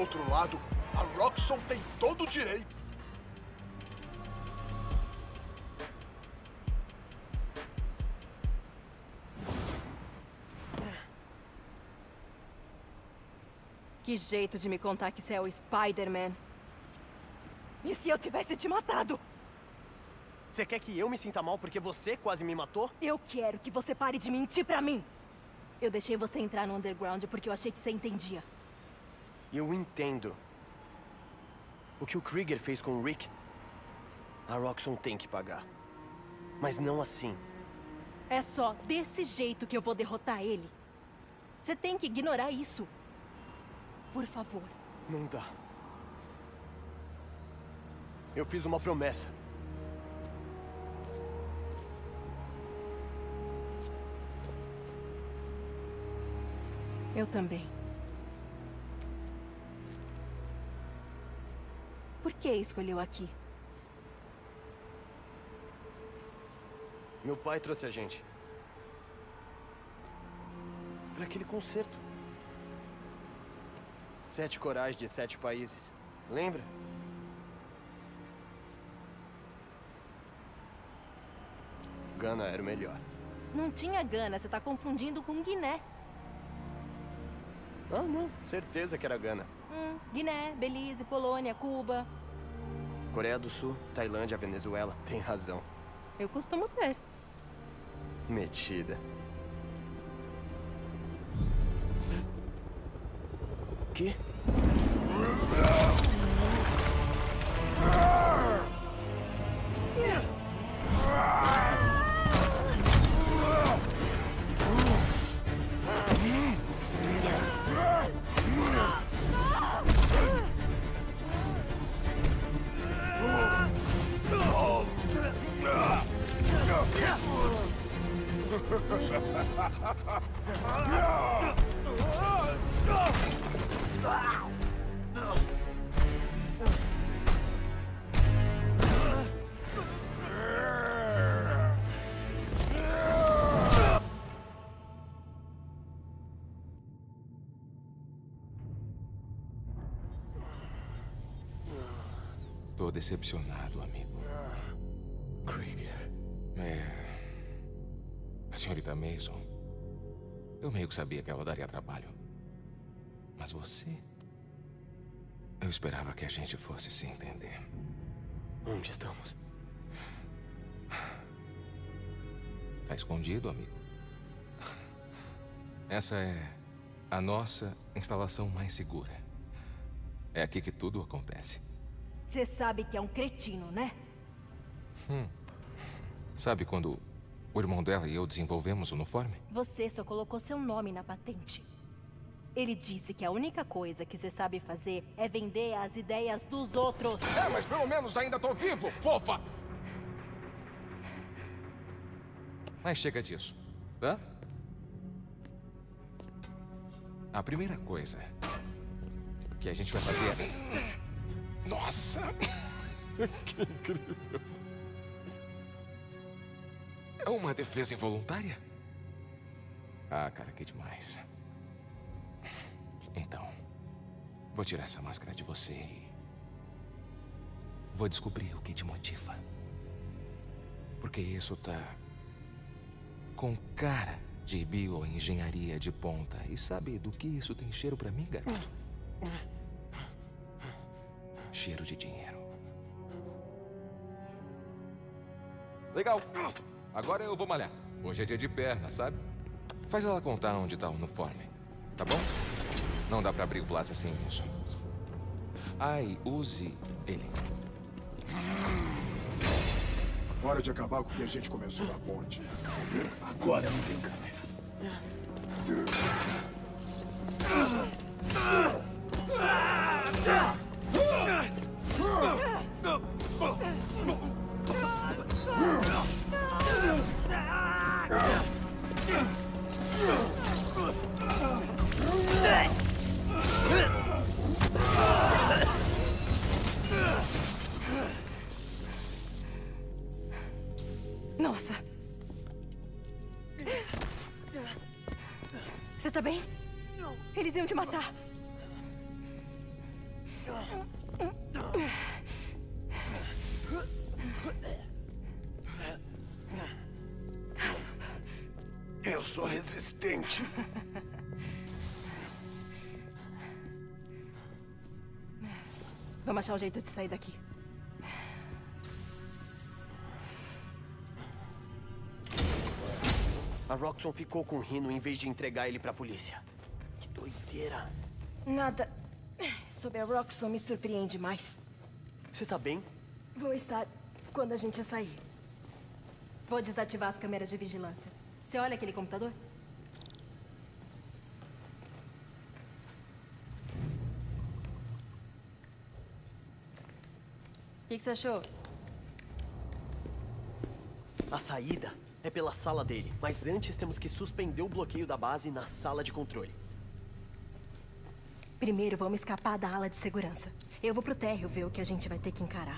outro lado, a Roxxon tem todo o direito. Que jeito de me contar que você é o Spider-Man. E se eu tivesse te matado? Você quer que eu me sinta mal porque você quase me matou? Eu quero que você pare de mentir pra mim. Eu deixei você entrar no Underground porque eu achei que você entendia. Eu entendo. O que o Krieger fez com o Rick, a Roxxon tem que pagar. Mas não assim. É só desse jeito que eu vou derrotar ele. Você tem que ignorar isso. Por favor. Não dá. Eu fiz uma promessa. Eu também. Por que escolheu aqui? Meu pai trouxe a gente. Para aquele concerto. 7 corais de 7 países. Lembra? Gana era o melhor. Não tinha Gana, você tá confundindo com Guiné. Ah, não. Certeza que era Gana. Guiné, Belize, Polônia, Cuba. Coreia do Sul, Tailândia, Venezuela. Tem razão. Eu costumo ter. Metida. Que? Tô decepcionado, amigo. Krieger. A senhorita Mason. Eu meio que sabia que ela daria trabalho. Mas você... Eu esperava que a gente fosse se entender. Onde estamos? Tá escondido, amigo. Essa é a nossa instalação mais segura. É aqui que tudo acontece. Você sabe que é um cretino, né? Sabe quando o irmão dela e eu desenvolvemos o uniforme? Você só colocou seu nome na patente. Ele disse que a única coisa que você sabe fazer é vender as ideias dos outros. É, mas pelo menos ainda tô vivo, fofa! Mas chega disso, tá? A primeira coisa que a gente vai fazer é... Nossa! Que incrível! É uma defesa involuntária? Ah, cara, que demais. Então, vou tirar essa máscara de você e... vou descobrir o que te motiva. Porque isso tá... com cara de bioengenharia de ponta. E sabe do que isso tem cheiro pra mim, garoto? Cheiro de dinheiro. Legal. Agora eu vou malhar. Hoje é dia de perna, sabe? Faz ela contar onde tá o uniforme, tá bom? Não dá pra abrir o Plaza sem isso. Ai, use ele. Hora de acabar com o que a gente começou na ponte. Agora não tem câmeras. Nossa. Você tá bem? Eles iam te matar. sou resistente. Vamos achar um jeito de sair daqui. A Roxxon ficou com o Rhino em vez de entregar ele pra polícia. Que doideira. Nada sobre a Roxxon me surpreende mais. Você tá bem? Vou estar quando a gente sair. Vou desativar as câmeras de vigilância. Você olha aquele computador? O que você achou? A saída é pela sala dele, mas antes temos que suspender o bloqueio da base na sala de controle. Primeiro vamos escapar da ala de segurança. Eu vou pro térreo ver o que a gente vai ter que encarar.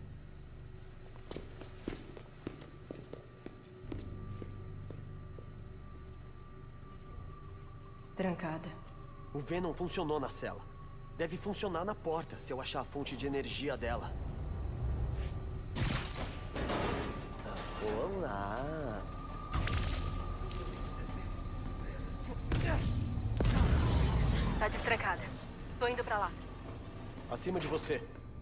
Trancada. O Venom funcionou na cela. Deve funcionar na porta, se eu achar a fonte de energia dela. Olá! Tá destrancada. Tô indo pra lá. Acima de você.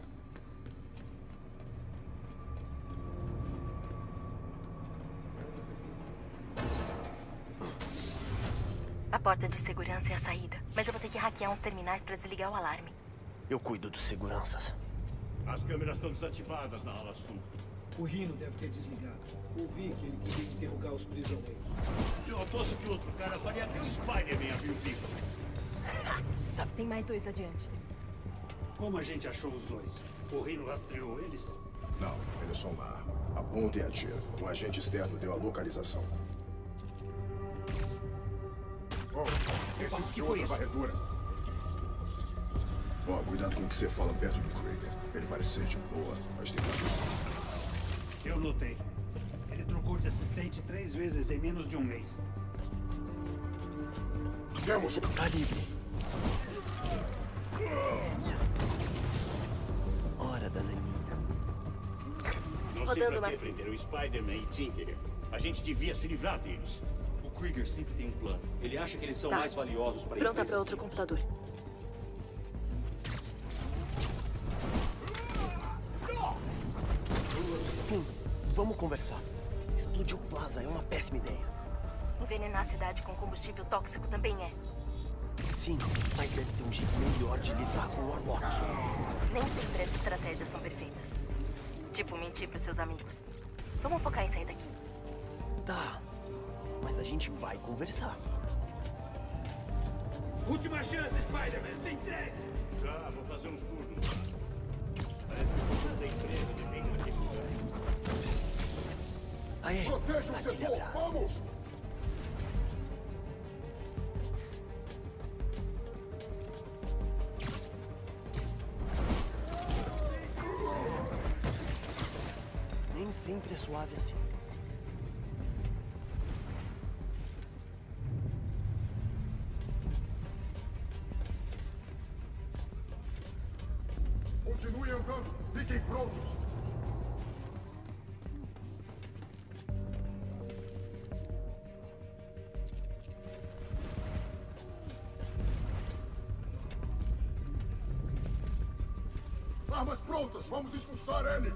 A porta de segurança é a saída. Mas eu vou ter que hackear uns terminais pra desligar o alarme. Eu cuido dos seguranças. As câmeras estão desativadas na ala sul. O Rhino deve ter desligado. Ouvi que ele queria interrogar os prisioneiros. Eu aposto que outro cara faria até o Spider-Man abrir o bico. Tem mais 2 adiante. Como a gente achou os dois? O Rhino rastreou eles? Não, eles são uma arma. Aponta e atira. Um agente externo deu a localização. Oh, esse de outra varredura. Ó, cuidado com o que você fala perto do Krieger. Ele parece ser de boa, mas tem que... Eu notei. Ele trocou de assistente 3 vezes em menos de um mês. Temos... Tá livre. Hora da naninha. Não sei pra que prenderam o Spider-Man e Tinker. A gente devia se livrar deles. O Krieger sempre tem um plano. Ele acha que eles são mais valiosos para a empresa. Pronta pra outro computador. Fim, vamos conversar. Explodir o Plaza é uma péssima ideia. Envenenar a cidade com combustível tóxico também é. Sim, mas deve ter um jeito melhor de lidar com o Roxxon. Nem sempre as estratégias são perfeitas. Tipo, mentir pros seus amigos. Vamos focar em sair daqui. Tá, mas a gente vai conversar. Última chance, Spider-Man, se entregue! Já, vou fazer uns turnos. Parece que o futuro da empresa depende daquele lugar. Aê, Proteja o aquele setor! abraço. Vamos! Nem sempre é suave assim. Continue andando. Fiquem prontos. Armas prontas. Vamos expulsar ele.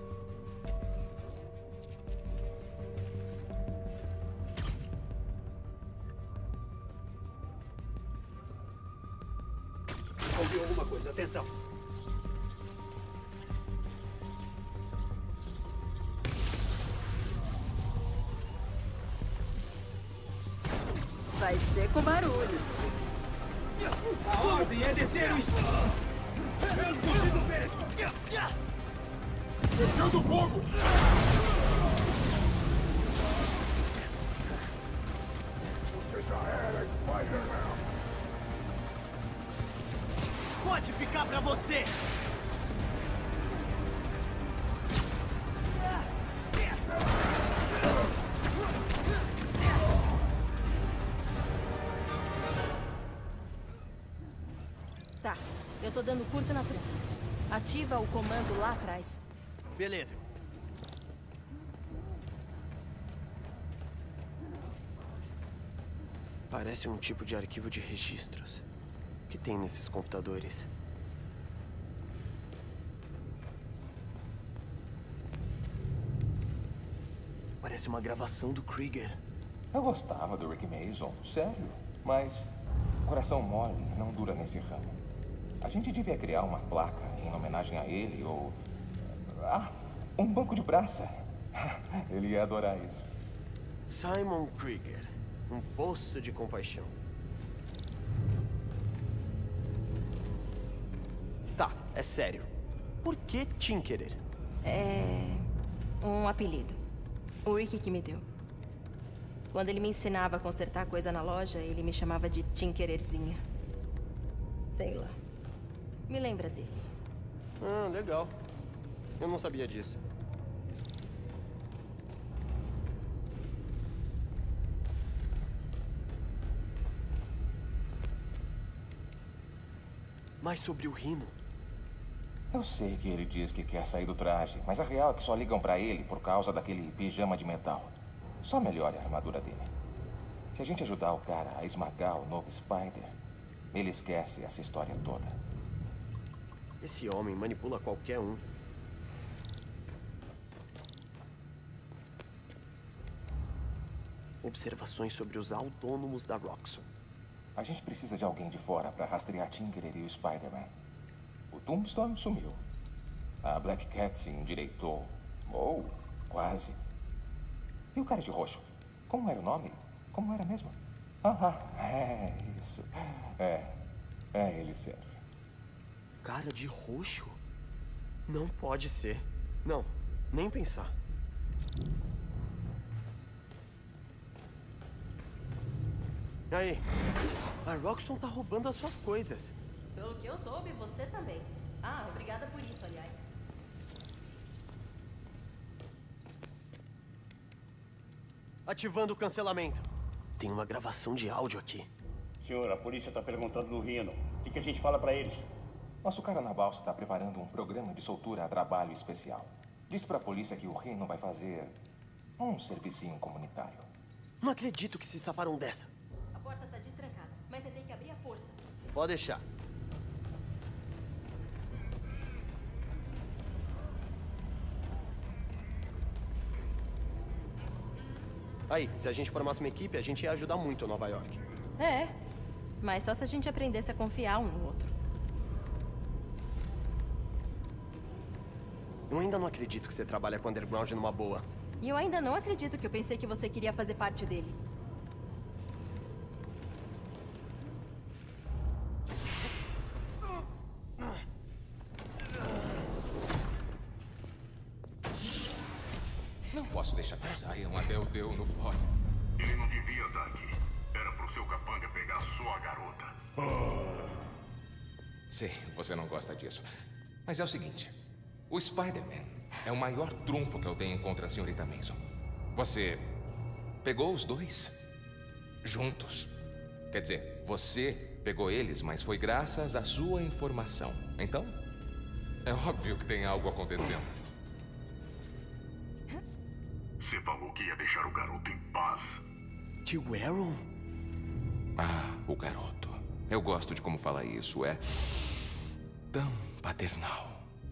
Ouviu alguma coisa? Atenção! Vai ser com barulho. A ordem é deter o... Eu não consigo ver! Descendo fogo! Você já era Spider-Man. Pode ficar pra você! Tá, eu tô dando curto na tranca. Ativa o comando lá atrás. Beleza. Parece um tipo de arquivo de registros. O que tem nesses computadores? Parece uma gravação do Krieger. Eu gostava do Rick Mason, sério. Mas coração mole não dura nesse ramo. A gente devia criar uma placa em homenagem a ele ou... um banco de praça. Ele ia adorar isso. Simon Krieger. Um poço de compaixão. Tá, é sério. Por que Tinkerer? É... um apelido. O Rick que me deu. Quando ele me ensinava a consertar coisa na loja, ele me chamava de Tinkererzinha. Sei lá. Me lembra dele. Ah, legal. Eu não sabia disso. Mais sobre o Rhino. Eu sei que ele diz que quer sair do traje, mas a real é que só ligam pra ele por causa daquele pijama de metal. Só melhore a armadura dele. Se a gente ajudar o cara a esmagar o novo Spider, ele esquece essa história toda. Esse homem manipula qualquer um. Observações sobre os autônomos da Roxxon. A gente precisa de alguém de fora pra rastrear Tinkerer e o Spider-Man. O Tombstone sumiu. A Black Cat se endireitou. Ou quase. E o cara de roxo? Como era o nome? Como era mesmo? É isso. Ele serve. Cara de roxo? Não pode ser. Não, nem pensar. Aí, a Roxxon tá roubando as suas coisas. Pelo que eu soube, você também. Ah, obrigada por isso, aliás. Ativando o cancelamento. Tem uma gravação de áudio aqui. Senhor, a polícia tá perguntando do Rhino. O que a gente fala pra eles? Nosso cara na balsa está preparando um programa de soltura a trabalho especial. Disse pra polícia que o Rhino vai fazer um servicinho comunitário. Não acredito que se safaram dessa. A porta tá destrancada, mas você tem que abrir a força. Pode deixar. Aí, se a gente formasse uma equipe, a gente ia ajudar muito Nova York. É, mas só se a gente aprendesse a confiar um no outro. Eu ainda não acredito que você trabalha com o Underground numa boa. E eu ainda não acredito que eu pensei que você queria fazer parte dele. Não posso deixar que saiam até o teu no fórum. Ele não devia estar aqui. Era pro seu capanga pegar só a garota. Sei, você não gosta disso. Mas é o seguinte. O Spider-Man é o maior trunfo que eu tenho contra a senhorita Mason. Você pegou os dois juntos. Quer dizer, você pegou eles, mas foi graças à sua informação. Então, é óbvio que tem algo acontecendo. Você falou que ia deixar o garoto em paz. Tio Aaron? Ah, o garoto. Eu gosto de como fala isso. É tão paternal.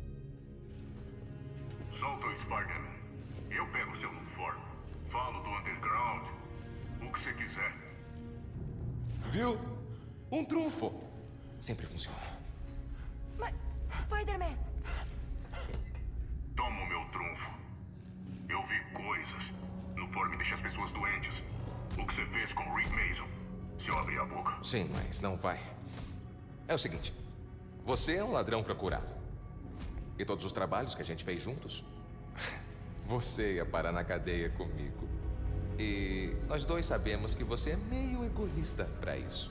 Solta o Spider-Man. Eu pego seu uniforme. Falo do Underground. O que você quiser. Viu? Um trunfo. Sempre funciona. Mas, Spider-Man! Toma o meu trunfo. Eu vi coisas. No uniforme deixa as pessoas doentes. O que você fez com o Rick Mason? Se eu abrir a boca. Sim, mas não vai. É o seguinte. Você é um ladrão procurado. E todos os trabalhos que a gente fez juntos, você ia parar na cadeia comigo. E nós dois sabemos que você é meio egoísta pra isso.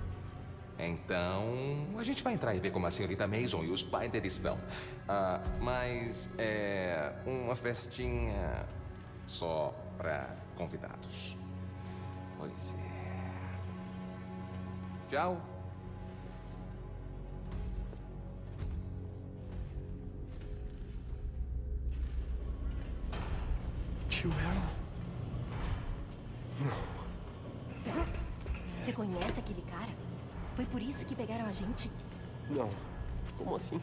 Então, a gente vai entrar e ver como a senhorita Mason e o Spider estão. Mas é uma festinha só pra convidados. Pois é. Tchau. Tio Aaron? Não. Você conhece aquele cara? Foi por isso que pegaram a gente? Não. Como assim?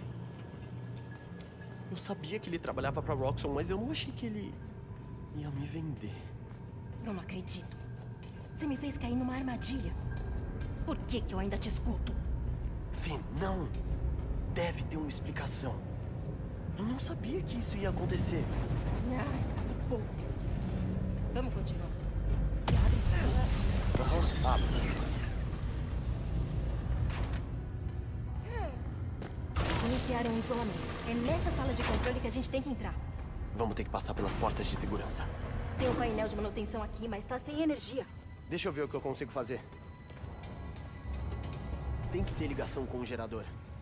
Eu sabia que ele trabalhava pra Roxxon, mas eu não achei que ele ia me vender. Eu não acredito. Você me fez cair numa armadilha. Por que eu ainda te escuto? Finn, não. Deve ter uma explicação. Eu não sabia que isso ia acontecer. Ai, bom. Vamos continuar. Abre isso. Abre. Iniciaram um isolamento. É nessa sala de controle que a gente tem que entrar. Vamos ter que passar pelas portas de segurança. Tem um painel de manutenção aqui, mas tá sem energia. Deixa eu ver o que eu consigo fazer. Tem que ter ligação com o gerador.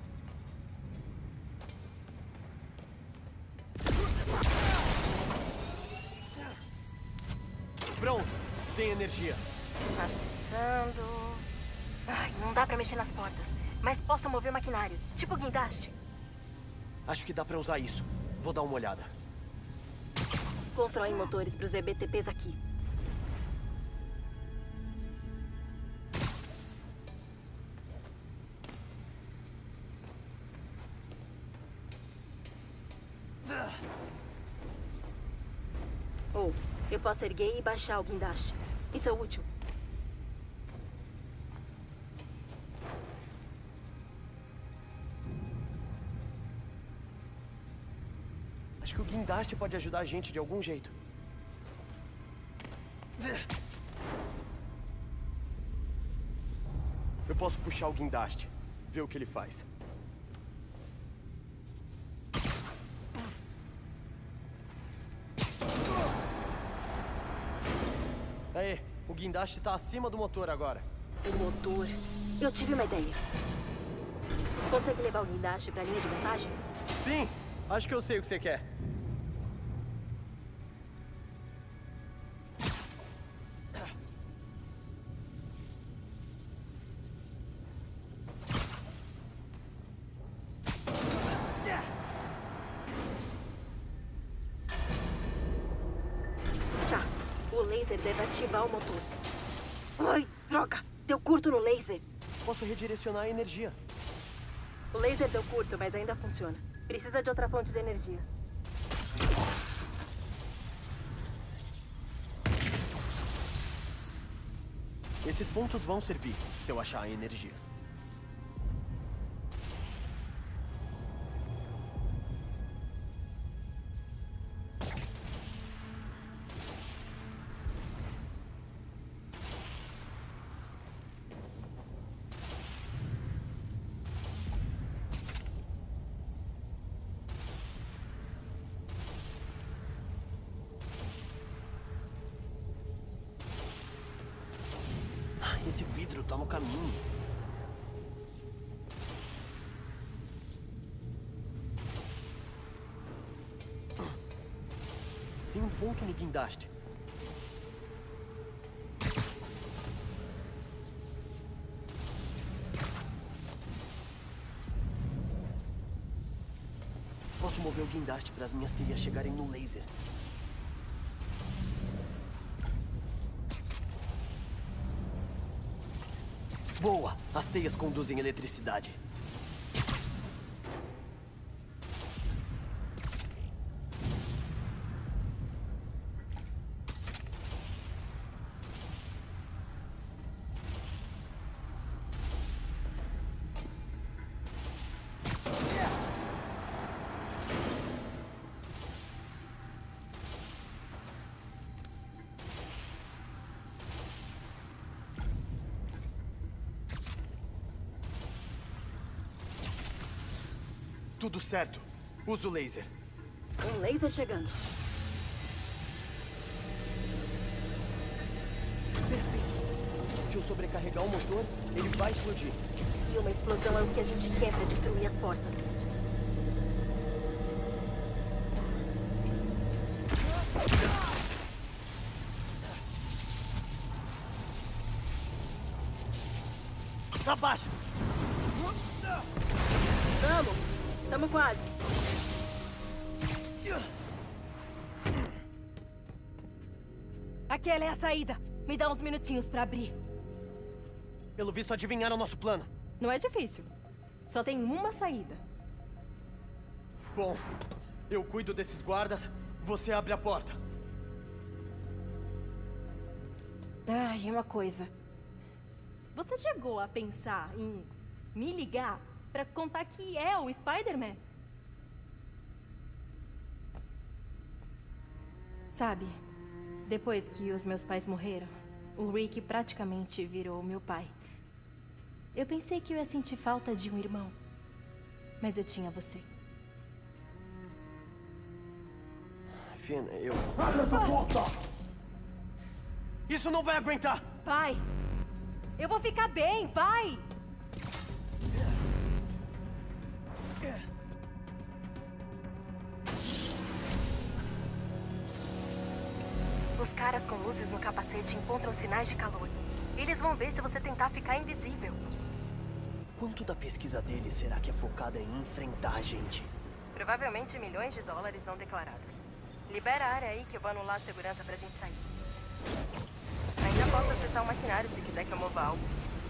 Pronto, tem energia. Acessando. Ai, não dá pra mexer nas portas. Mas posso mover o maquinário, tipo guindaste. Acho que dá pra usar isso. Vou dar uma olhada. Constroem motores pros VBTPs aqui. Ou, eu posso erguer e baixar o guindaste. Isso é útil. Acho que o guindaste pode ajudar a gente de algum jeito. Eu posso puxar o guindaste, ver o que ele faz. Aê, o guindaste tá acima do motor agora. O motor... Eu tive uma ideia. Consegue levar o guindaste pra linha de montagem? Sim, acho que eu sei o que você quer. Tá, o laser deve ativar o motor. Ai, droga! Deu curto no laser. Posso redirecionar a energia. O laser deu curto, mas ainda funciona. Precisa de outra fonte de energia. Esses pontos vão servir, se eu achar a energia. Esse vidro tá no caminho. Tem um ponto no guindaste. Posso mover o guindaste para as minhas teias chegarem no laser. Boa! As teias conduzem eletricidade. Tudo certo. Usa o laser. Um laser chegando. Perfeito. Se eu sobrecarregar o motor, ele vai explodir. E uma explosão é o que a gente quer pra destruir as portas. Abaixa! Vamos! Estamos quase. Aquela é a saída. Me dá uns minutinhos pra abrir. Pelo visto, adivinharam nosso plano. Não é difícil. Só tem uma saída. Bom, eu cuido desses guardas, você abre a porta. Ai, uma coisa. Você chegou a pensar em me ligar pra contar que é o Spider-Man? Sabe, depois que os meus pais morreram, o Rick praticamente virou meu pai. Eu pensei que eu ia sentir falta de um irmão, mas eu tinha você. Finn, eu... Isso não vai aguentar! Vai! Eu vou ficar bem, vai! Os caras com luzes no capacete encontram sinais de calor. Eles vão ver se você tentar ficar invisível. Quanto da pesquisa deles será que é focada em enfrentar a gente? Provavelmente milhões de dólares não declarados. Libera a área aí que eu vou anular a segurança pra gente sair. Ainda posso acessar o maquinário se quiser que eu mova algo.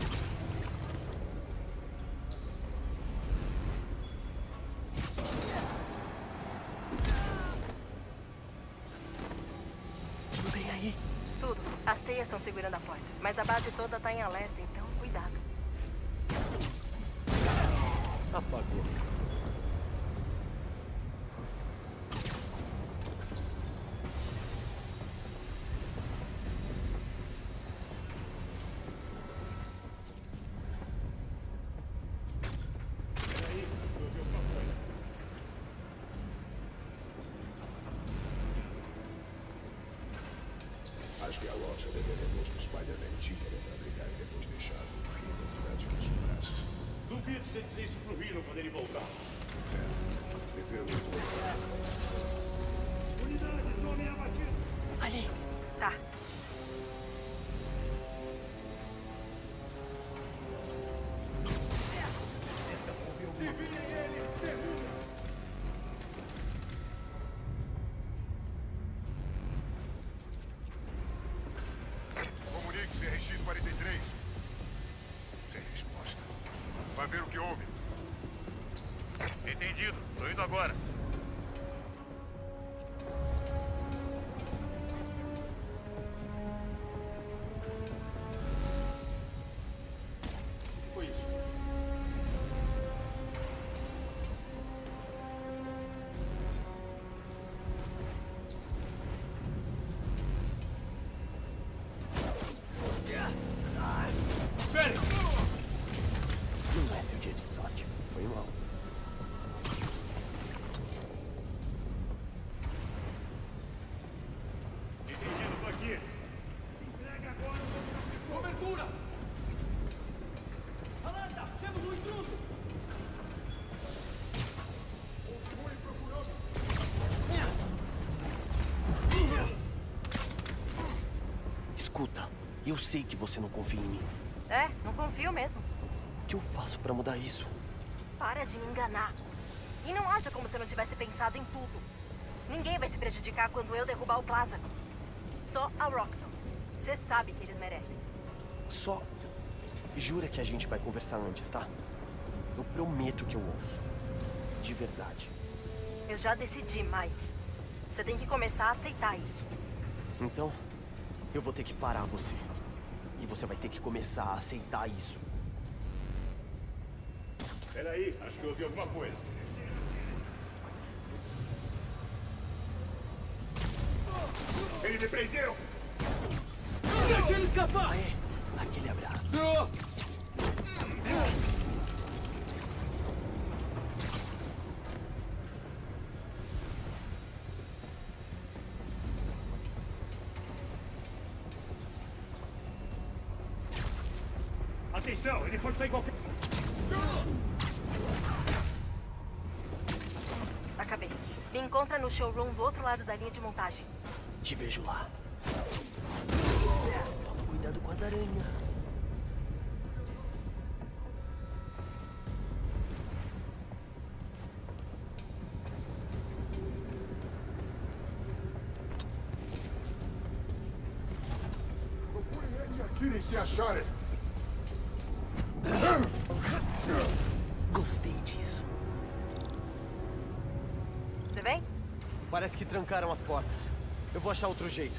Tudo bem aí? Tudo. As teias estão segurando a porta, mas a base toda tá em alerta, então cuidado. Apagou. Acho que a Roxxon deveria posto o Spider-Man e Tinkerer pra brigar e depois deixar o Rino ficar de queixo braços. Duvido você dizer isso pro Rino quando ele voltar. Prefiro muito bem. Unidade, tome abatido. Ali! Tá. Comunique CRX-43. Sem resposta. Vai ver o que houve. Entendido. Tô indo agora. O que foi isso? Espere! Não é seu dia de sorte. Foi mal. Entendido, tô aqui. Entrega agora o cobertura! Alerta! Temos um intruso! Escuta, eu sei que você não confia em mim. É, não confio mesmo. O que eu faço pra mudar isso? Para de me enganar. E não haja como se eu não tivesse pensado em tudo. Ninguém vai se prejudicar quando eu derrubar o Plaza. Só a Roxxon. Você sabe que eles merecem. Só jura que a gente vai conversar antes, tá? Eu prometo que eu ouço. De verdade. Eu já decidi, Miles. Você tem que começar a aceitar isso. Então, eu vou ter que parar você. E você vai ter que começar a aceitar isso. Peraí, acho que eu ouvi alguma coisa. Ele me prendeu! Deixa ele escapar! Aê, aquele abraço. Atenção, ele pode estar em qualquer... Acabei. Me encontra no showroom do outro lado da linha de montagem. Te vejo lá. Toma cuidado com as aranhas. Procurem ele e atirem se acharem. Gostei disso. Você vem? Parece que trancaram as portas. Eu vou achar outro jeito.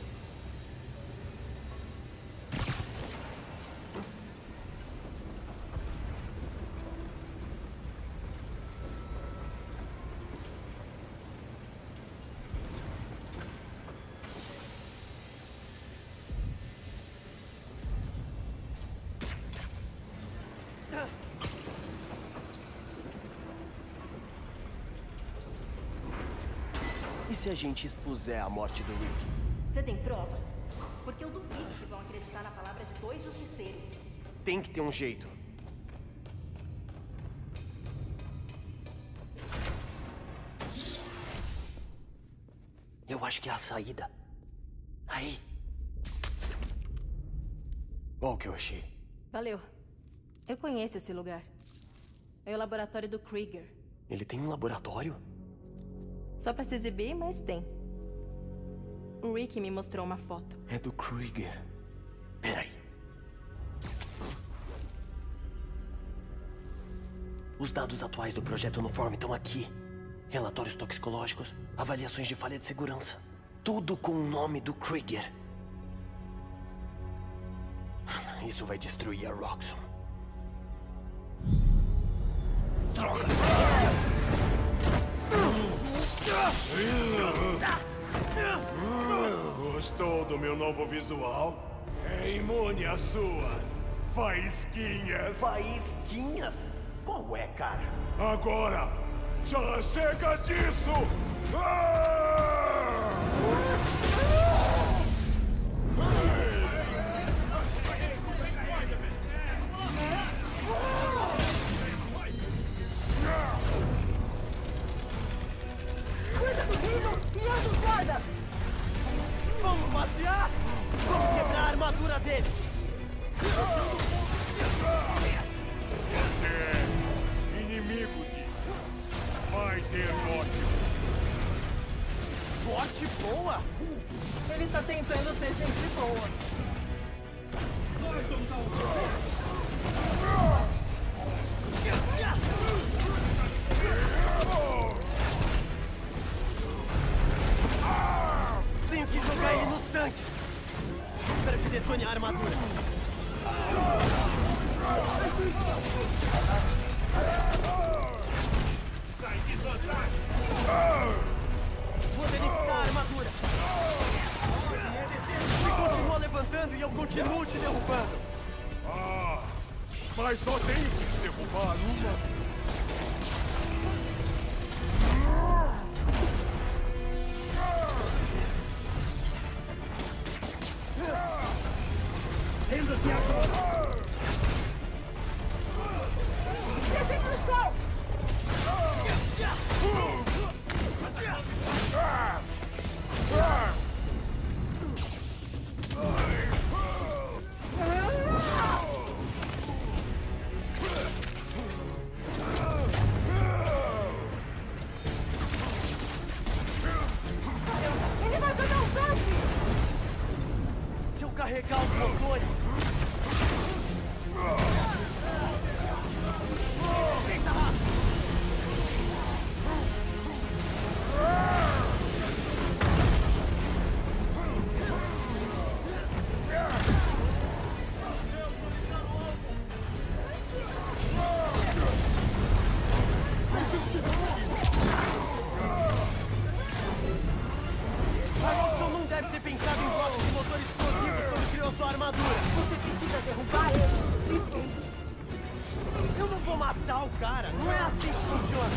E se a gente expuser a morte do Rick? Você tem provas? Porque eu duvido que vão acreditar na palavra de 2 justiceiros. Tem que ter um jeito. Eu acho que é a saída. Aí. Olha o que eu achei. Valeu. Eu conheço esse lugar. É o laboratório do Krieger. Ele tem um laboratório? Só pra se exibir, mas tem. O Rick me mostrou uma foto. É do Krieger. Peraí. Os dados atuais do projeto Nuform estão aqui. Relatórios toxicológicos, avaliações de falha de segurança. Tudo com o nome do Krieger. Isso vai destruir a Roxxon. Droga! Gostou do meu novo visual? É imune às suas faísquinhas. Faísquinhas? Qual é, cara? Agora, já chega disso! Ah! Cuida do Rino e anda os guardas! Vamos passear? Vamos quebrar a armadura dele! Você é inimigo disso. Vai ter morte. Morte boa? Ele tá tentando ser gente boa. Tenho que jogar ele nos tanques. Espero que detone a armadura. Vou danificar a armadura. Você continua levantando e eu continuo te derrubando. Ah, mas só tenho que derrubar uma. Renda-se agora! Desce pro chão! Ele vai jogar o tanque! Se eu carregar os motores... Pensa rápido! A Roxxon não deve ter pensado em blocos de motor explosivo quando criou sua armadura. Você precisa derrubar ele de vez. Eu não vou matar o cara. Não é assim que funciona.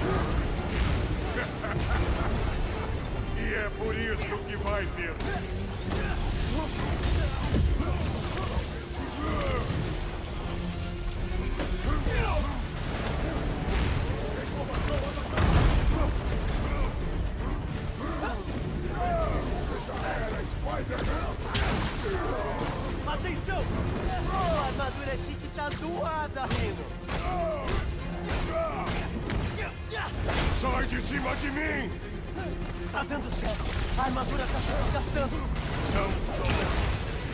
E é por isso que vai ver. Atenção! Sua armadura chique tá doada, Rino. Sai de cima de mim! Tá dando certo. A armadura tá se desgastando. São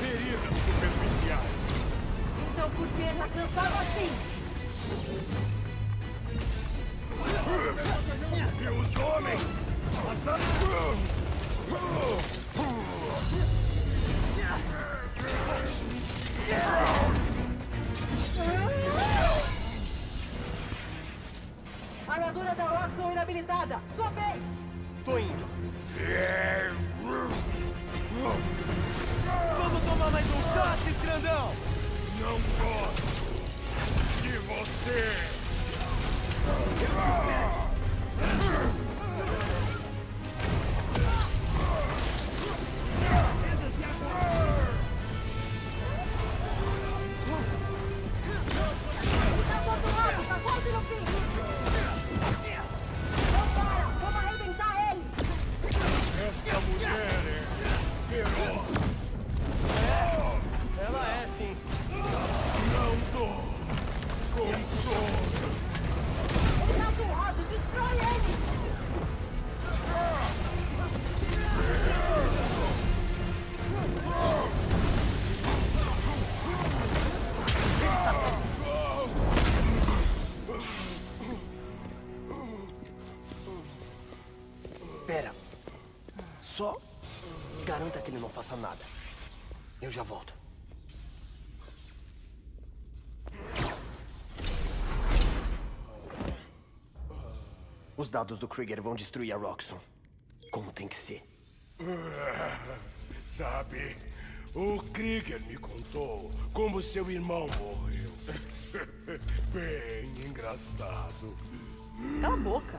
feridas superficiais. Então por que tá cansado assim? E os homens? A armadura da Roxxon inabilitada! Sua vez! Tô indo. Vamos tomar mais um chassi, grandão! Não gosto de você! Tá do outro lado! Tá quase no fim! Vambora! Vamos arrebentar ele! Essa mulher é feroz! Ela é, sim. Não dou controle! Ele tá zoado! Destrói ele! Pera. Só garanta que ele não faça nada. Eu já volto. Os dados do Krieger vão destruir a Roxxon. Como tem que ser. Sabe, o Krieger me contou como seu irmão morreu. Bem engraçado. Cala a boca.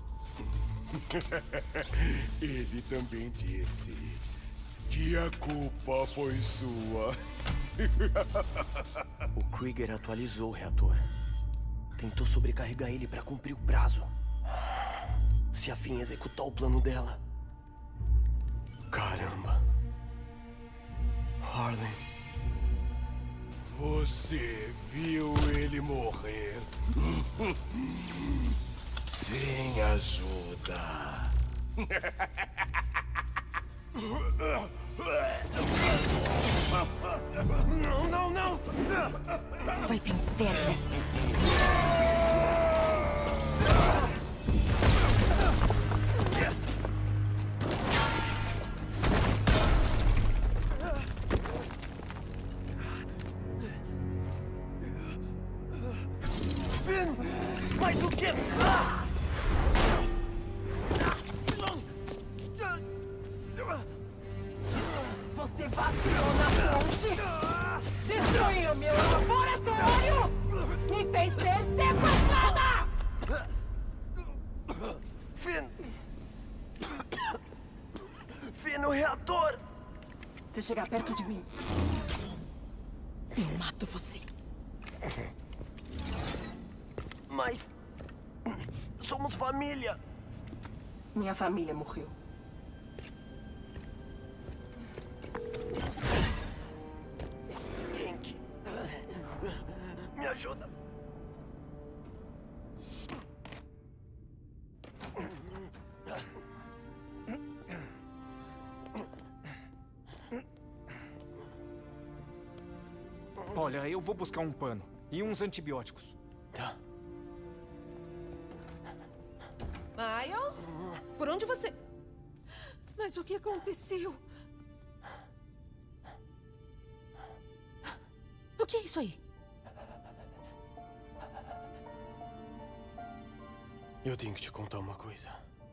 Ele também disse que a culpa foi sua. O Krieger atualizou o reator. Tentou sobrecarregar ele para cumprir o prazo. Se a Finn executar o plano dela. Caramba. Harlan. Você viu ele morrer sem ajuda. Não, não, não! Vai pro inferno. Mas o quê? Você vacilou na ponte, destruiu meu laboratório e fez ser sequestrada! Finn! Finn, o reator! Se chegar perto de mim, eu mato você. Mas... somos família! Minha família morreu. Genki... me ajuda! Olha, eu vou buscar um pano e uns antibióticos. Tá. Miles? Por onde você... Mas o que aconteceu? O que é isso aí? Eu tenho que te contar uma coisa.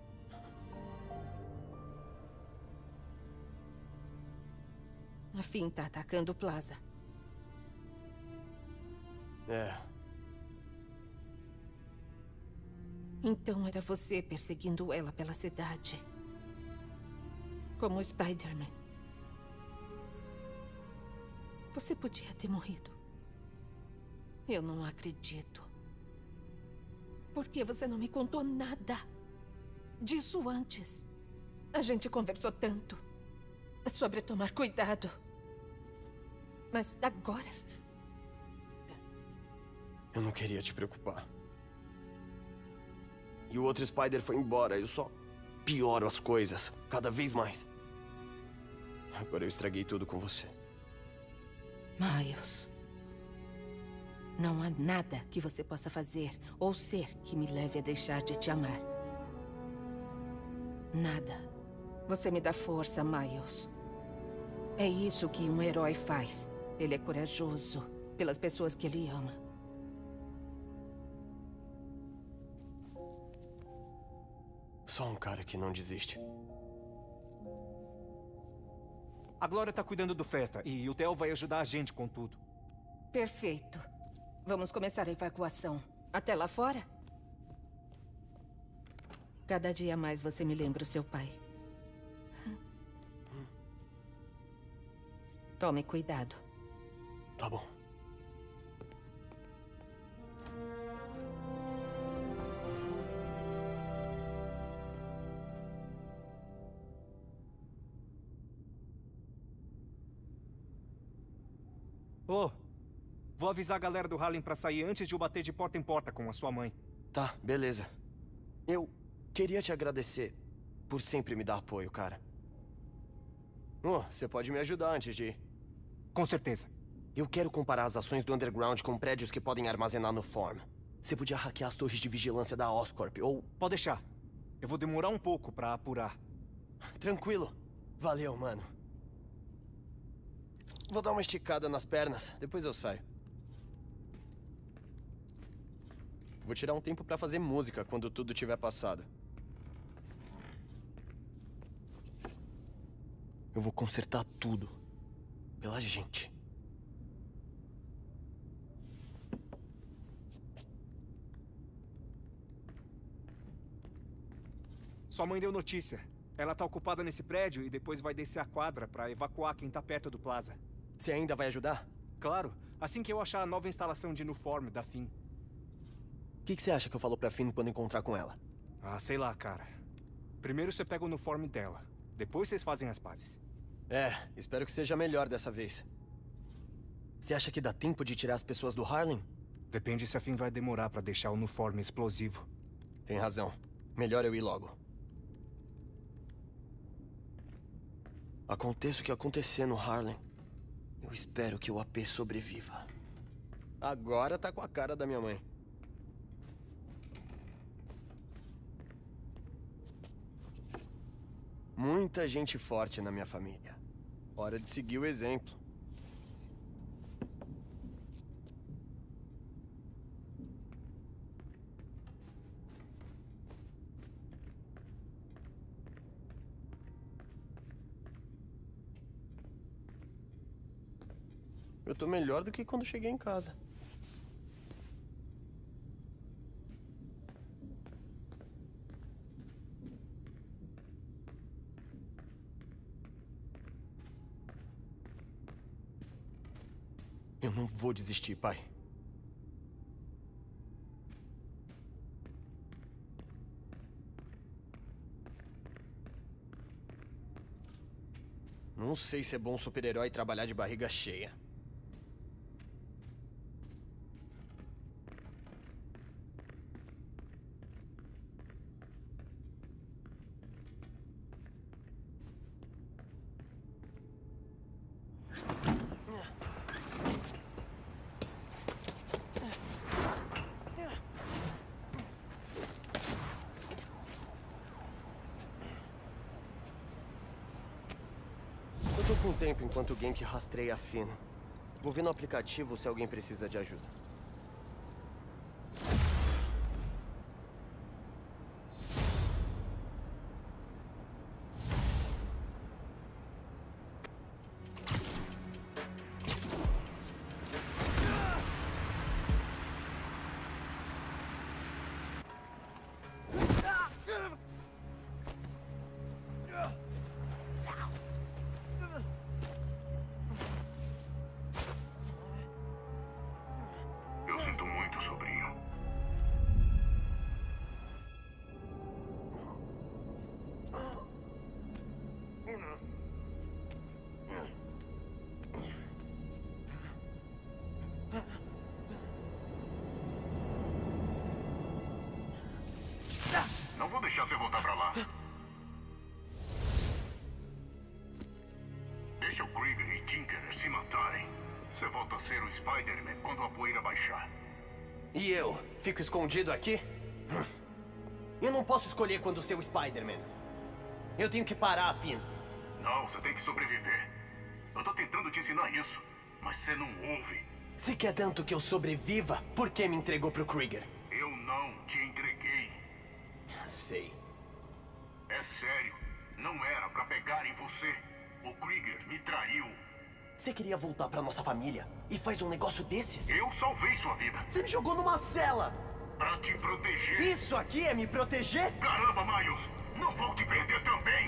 A Finn tá atacando o Plaza. É. Então era você perseguindo ela pela cidade. Como o Spider-Man. Você podia ter morrido. Eu não acredito. Por que você não me contou nada disso antes? A gente conversou tanto sobre tomar cuidado. Mas agora... Eu não queria te preocupar. E o outro Spider foi embora. Eu só pioro as coisas, cada vez mais. Agora eu estraguei tudo com você. Miles... Não há nada que você possa fazer ou ser que me leve a deixar de te amar. Nada. Você me dá força, Miles. É isso que um herói faz. Ele é corajoso pelas pessoas que ele ama. Só um cara que não desiste. A Glória tá cuidando do festa e o Theo vai ajudar a gente com tudo. Perfeito. Vamos começar a evacuação. Até lá fora? Cada dia mais você me lembra o seu pai. Tome cuidado. Tá bom. Ô, vou avisar a galera do Harlem pra sair antes de eu bater de porta em porta com a sua mãe. Tá, beleza. Eu queria te agradecer por sempre me dar apoio, cara. Você pode me ajudar antes de ir. Com certeza. Eu quero comparar as ações do Underground com prédios que podem armazenar no Form. Você podia hackear as torres de vigilância da Oscorp, ou... Pode deixar. Eu vou demorar um pouco pra apurar. Tranquilo. Valeu, mano. Vou dar uma esticada nas pernas, depois eu saio. Vou tirar um tempo pra fazer música quando tudo tiver passado. Eu vou consertar tudo. Pela gente. Sua mãe deu notícia. Ela tá ocupada nesse prédio e depois vai descer a quadra pra evacuar quem tá perto do Plaza. Você ainda vai ajudar? Claro. Assim que eu achar a nova instalação de Nuform da Finn. O que você acha que eu falo pra Finn quando encontrar com ela? Ah, sei lá, cara. Primeiro você pega o Nuform dela. Depois vocês fazem as pazes. Espero que seja melhor dessa vez. Você acha que dá tempo de tirar as pessoas do Harlem? Depende se a Finn vai demorar pra deixar o Nuform explosivo. Tem razão. Melhor eu ir logo. Aconteça o que acontecer no Harlem, eu espero que o AP sobreviva. Agora tá com a cara da minha mãe. Muita gente forte na minha família. Hora de seguir o exemplo. Eu tô melhor do que quando cheguei em casa. Eu não vou desistir, pai. Não sei se é bom super-herói trabalhar de barriga cheia. Eu tô com tempo enquanto o Gank rastreia a Finn. Vou ver no aplicativo se alguém precisa de ajuda. Eu sinto muito, sobrinho. Não vou deixar você voltar pra lá. Deixa o Krieger e Tinker se matarem. Você volta a ser o Spider-Man quando a poeira baixar. E eu? Fico escondido aqui? Eu não posso escolher quando ser o Spider-Man. Eu tenho que parar, Finn. Não, você tem que sobreviver. Eu tô tentando te ensinar isso, mas você não ouve. Se quer tanto que eu sobreviva, por que me entregou pro Krieger? Eu não te entreguei. Sei. É sério. Não era pra pegar em você. O Krieger me traiu. Você queria voltar pra nossa família e faz um negócio desses? Eu salvei sua vida. Você me jogou numa cela! Pra te proteger. Isso aqui é me proteger? Caramba, Miles! Não vou te perder também!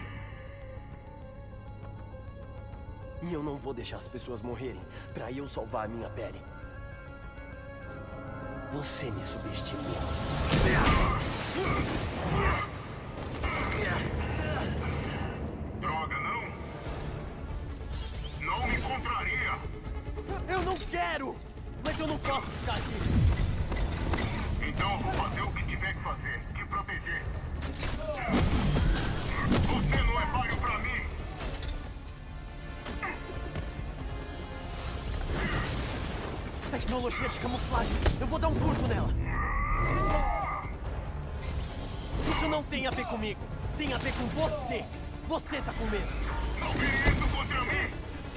E eu não vou deixar as pessoas morrerem pra eu salvar a minha pele. Você me subestimou. Droga, não! Não me contraria! Eu não quero! Mas eu não posso ficar aqui. Então eu vou fazer o que tiver que fazer. Te proteger. Você não é páreo pra mim! Tecnologia de camuflagem. Eu vou dar um curso nela. Isso não tem a ver comigo. Tem a ver com você. Você tá com medo. Não vi isso contra mim!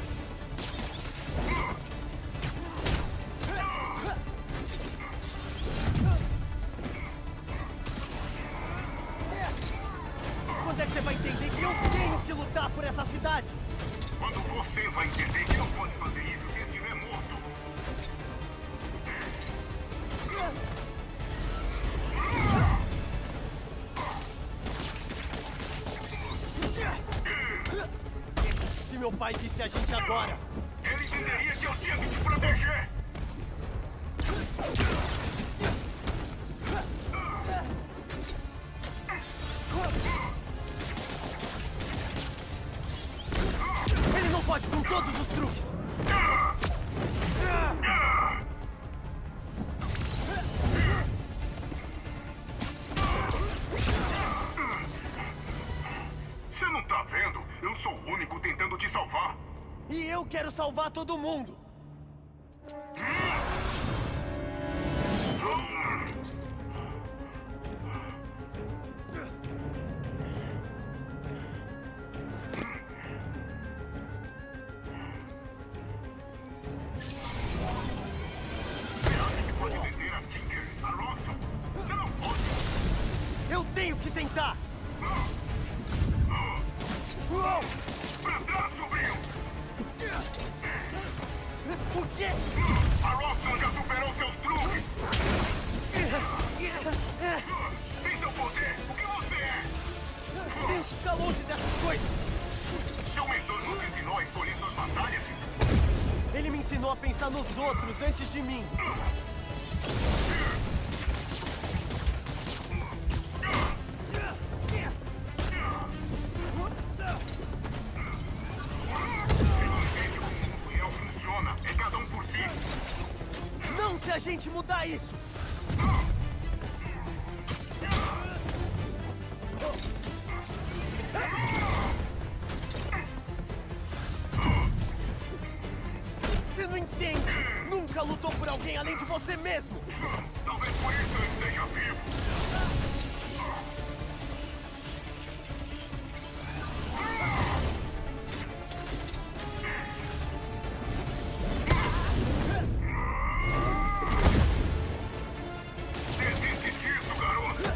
Quando é que você vai entender que eu tenho que lutar por essa cidade? Quando você vai entender que não pode fazer isso se estiver morto. Se meu pai visse a gente agora... Ele entenderia que eu tinha que te proteger! Ele não pode com todos os truques! Você não tá vendo? Eu sou o único tentando te salvar! E eu quero salvar todo mundo! Eu tenho que tentar! Uou! Pra trás, sobrinho! O quê? A Roxxon já superou seus truques! Tem seu poder! O que você é? Tenho que ficar longe dessas coisas! Seu mentor nos ensinou a escolher suas batalhas? Ele me ensinou a pensar nos outros antes de mim! É cada um por si! Não se a gente mudar isso! Você não entende! Nunca lutou por alguém além de você mesmo! Talvez por isso eu esteja vivo! Desiste disso, garoto!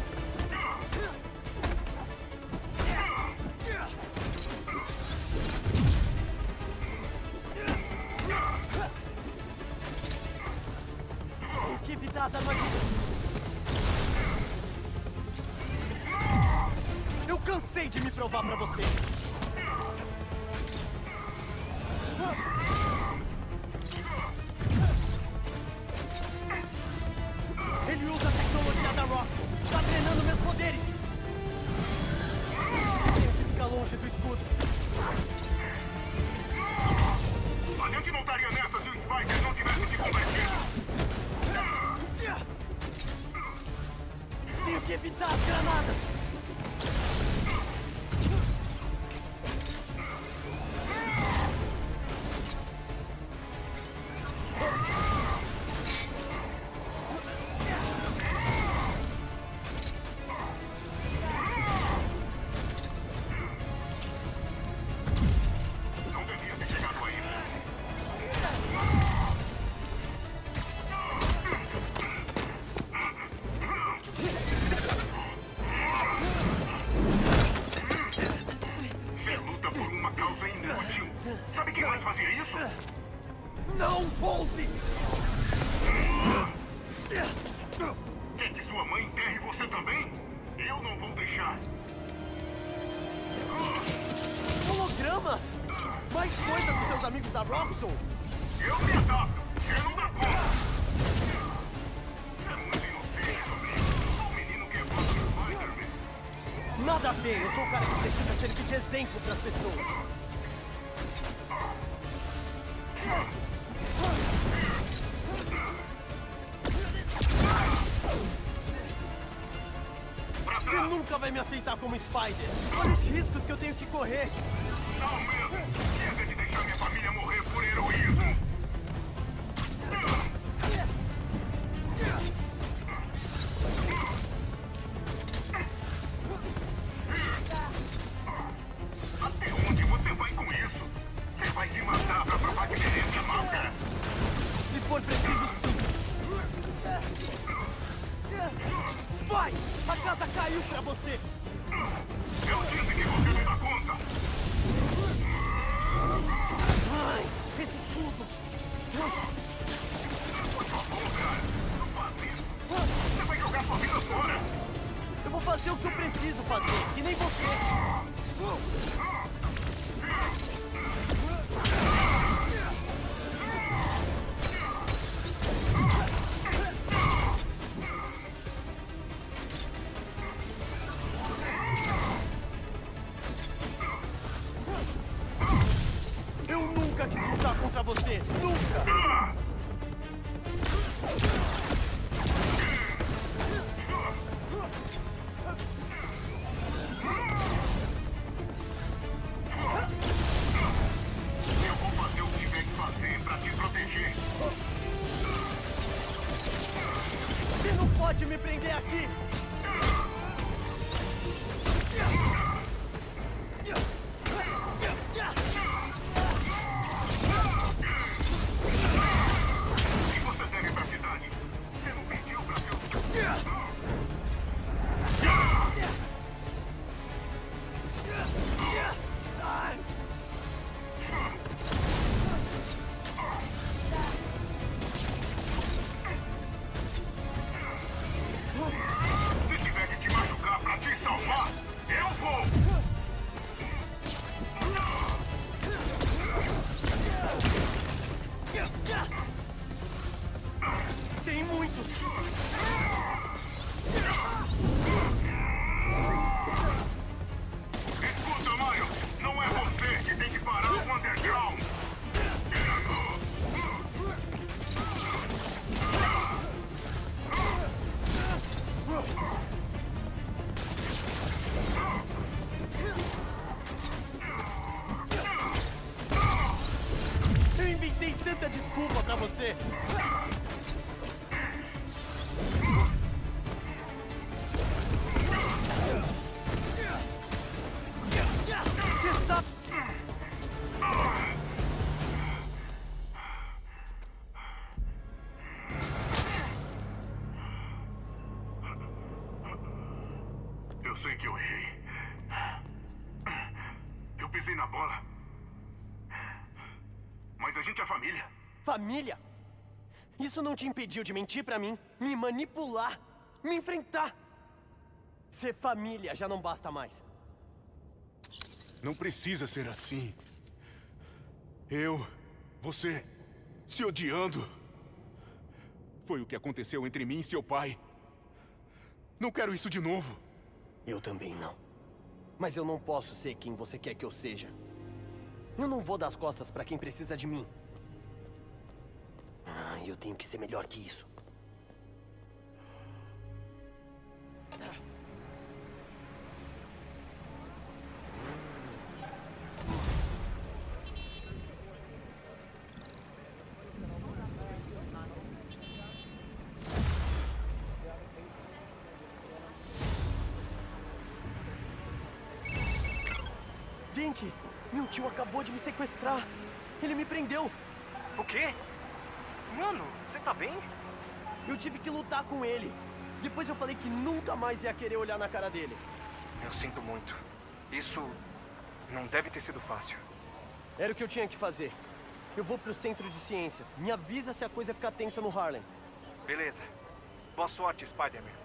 Tem que evitar as armadilhas! Eu cansei de me provar pra você! Ele usa a tecnologia da Roxxon! Tá treinando meus poderes! Tenho que ficar longe do escudo! A gente não estaria nessa se o Spider não tivesse se convertido! Tenho que evitar as granadas! Sabe quem mais fazia isso? Não ouse! Quer que sua mãe enterre você também? Eu não vou deixar. Hologramas? Mais coisa dos seus amigos da Roxxon? Eu me adapto. Eu não dá conta. É muito inocente sobre isso. Sou um menino que evolui no Spider-Man. Nada a ver. Eu sou o cara que precisa servir de exemplo para as pessoas. Você nunca vai me aceitar como Spider. Olha os riscos que eu tenho que correr. Não mesmo. Chega de deixar minha família morrer por heroísmo. Até onde você vai com isso? Você vai me matar pra provar que merece a máscara? Se for preciso, sim. Vai! A casa caiu pra você! Eu disse que você não dá conta! Ai, esse escudo! Por favor, cara! Não faça isso! Você vai jogar sua vida fora! Eu vou fazer o que eu preciso fazer, que nem você! Eu nunca quis lutar contra você! Nunca! Eu vou fazer o que tiver que fazer pra te proteger! Você não pode me prender aqui! E você deve pra cidade! Você não pediu pra seu... Se tiver que te machucar pra te salvar, eu vou! Tem muito! Escuta, Mario! Não é você que tem que parar o Underground! Eu inventei tanta desculpa pra você! Você sabe... Eu sei que eu errei. Eu pisei na bola. Mas a gente é família. Família? Isso não te impediu de mentir pra mim, me manipular, me enfrentar. Ser família já não basta mais. Não precisa ser assim. Você, se odiando. Foi o que aconteceu entre mim e seu pai. Não quero isso de novo. Eu também não. Mas eu não posso ser quem você quer que eu seja. Eu não vou dar as costas pra quem precisa de mim. Eu tenho que ser melhor que isso. Dink, meu tio acabou de me sequestrar. Ele me prendeu. O quê? Mano, você tá bem? Eu tive que lutar com ele. Depois eu falei que nunca mais ia querer olhar na cara dele. Eu sinto muito. Isso não deve ter sido fácil. Era o que eu tinha que fazer. Eu vou pro centro de ciências. Me avisa se a coisa ficar tensa no Harlem. Beleza. Boa sorte, Spider-Man.